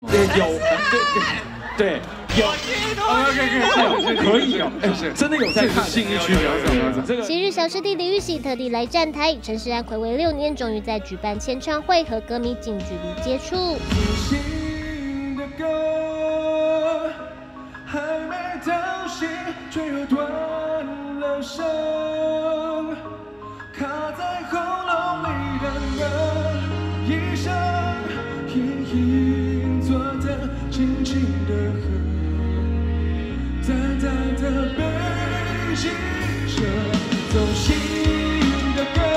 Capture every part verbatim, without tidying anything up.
对，有，对对对。 有，可以可以可以有，哎，真的有在看信义区的这个。 昔日小师弟李玉玺特地来站台，陈势安睽违六年，终于在举办签唱会和歌迷近距离接触。还没到心，却又断了声，卡在喉咙里的那一声，隐隐作的轻轻的哼。 淡淡的背记着走心的歌，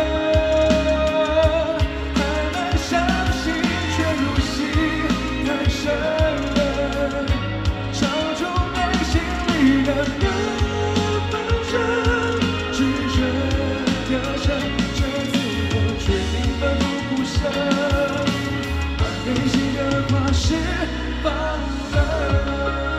还没相信，却入戏太深了，唱出内心里的那份真，只觉得唱这次我决定奋不顾身，把内心的话释放了。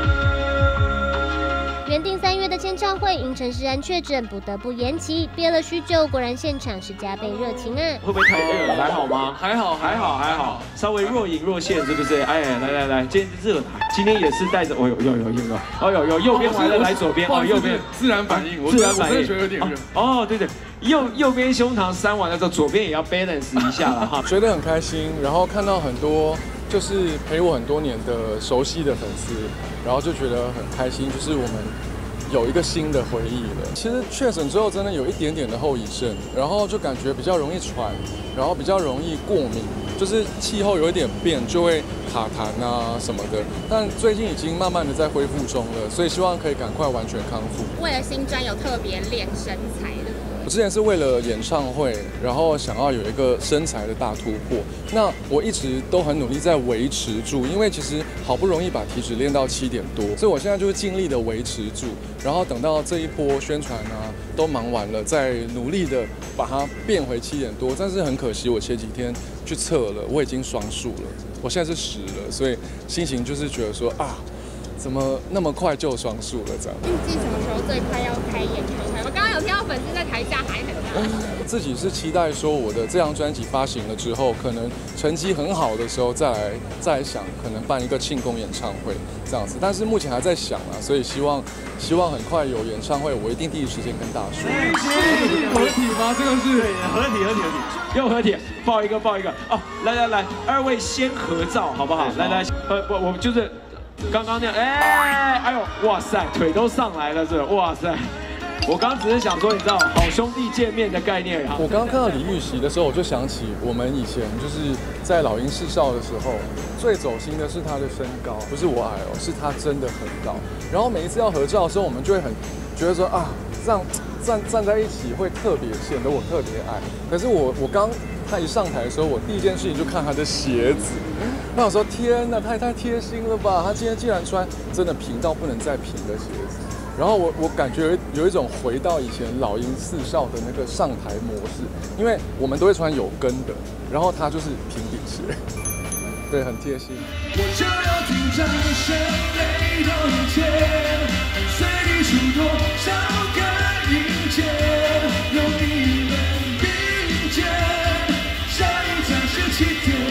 原定三月的签唱会因陈势安确诊，不得不延期。憋了许久，果然现场是加倍热情啊！ 会不会太热了？还好吗？还好，还好，还好，稍微若隐若现，是不是？哎，来来来，今天热台，今天也是带着，哦有有有有有，哦有有右边来了，来左边，哦右边自然反应， 自然反应， 觉得有点热。 哦对对，右右边胸膛扇完了之后，左边也要 balance 一下了哈。 觉得很开心，然后看到很多就是陪我很多年的熟悉的粉丝，然后就觉得很开心，就是我们。 有一个新的回忆了。其实确诊之后，真的有一点点的后遗症，然后就感觉比较容易喘，然后比较容易过敏，就是气候有一点变，就会卡痰啊什么的。但最近已经慢慢的在恢复中了，所以希望可以赶快完全康复。 为了新专有特别练身材的。 我之前是为了演唱会，然后想要有一个身材的大突破。那我一直都很努力在维持住，因为其实好不容易把体脂练到七点多，所以我现在就是尽力的维持住。然后等到这一波宣传啊都忙完了，再努力的把它变回七点多。但是很可惜，我前几天去测了，我已经双数了，我现在是十了，所以心情就是觉得说啊。 怎么那么快就双数了？这样。 预计什么时候最快要开演唱会？我刚刚有听到粉丝在台下还很大。 自己是期待说我的这张专辑发行了之后，可能成绩很好的时候再来再来想，可能办一个庆功演唱会这样子。但是目前还在想啊，所以希望希望很快有演唱会，我一定第一时间跟大家说。 合体吗？这个是合体合体合体，又合体，抱一个抱一个哦！来来来，二位先合照好不好？来来，呃我我们就是。 刚刚那样，哎，哎呦，哇塞，腿都上来了，是，哇塞！我刚刚只是想说，你知道，好兄弟见面的概念。 我刚刚看到李玉玺的时候，我就想起我们以前就是在老鹰视校的时候，最走心的是他的身高，不是我矮哦，是他真的很高。然后每一次要合照的时候，我们就会很觉得说啊，这样站站在一起会特别显得我特别矮。可是我我刚他一上台的时候，我第一件事情就看他的鞋子。 那我说天哪，他也太贴心了吧！他今天竟然穿真的平到不能再平的鞋子，然后我我感觉有一种回到以前老鹰四校的那个上台模式，因为我们都会穿有跟的，然后他就是平底鞋，对，很贴心。我就要听掌声雷动天，随你出多少个迎接，有你们并肩，下一站是起点。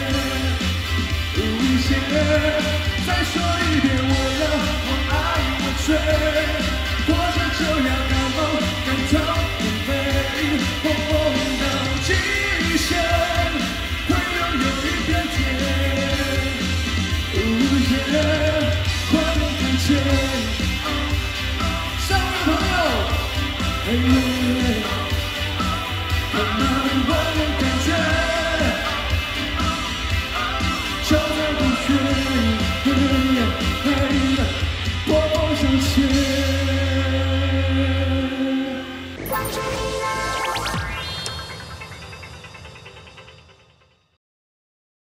再说一遍，我要我爱我追，活着就要敢梦敢逃敢飞，我梦到极限，会拥有一片天，无言快看见，上面朋友，哎呦。